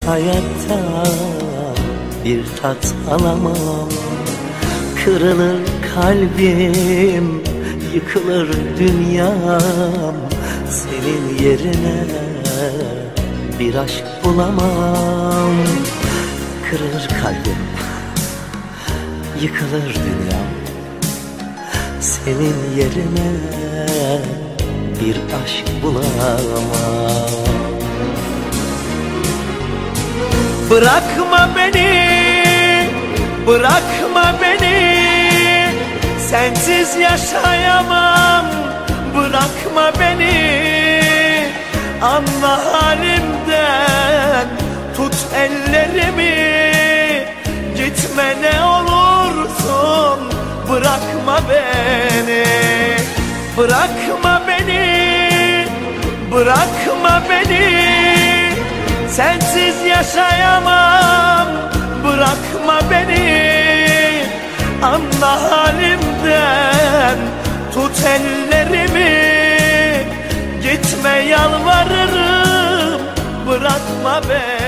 hayattan bir tat alamam. Kırılır kalbim, yıkılır dünyam, senin yerine bir aşk bulamam. Kırılır kalbim, yıkılır dünyam, senin yerine bir aşk bulamam. Bırakma beni, bırakma beni, sensiz yaşayamam. Bırakma beni, anla halimden, tut ellerimi. Gitme ne olursun, bırakma beni. Bırakma beni, bırakma beni, sensiz yaşayamam. Bırakma beni, anla halimden, tut ellerimi. Gitme yalvarırım, bırakma beni.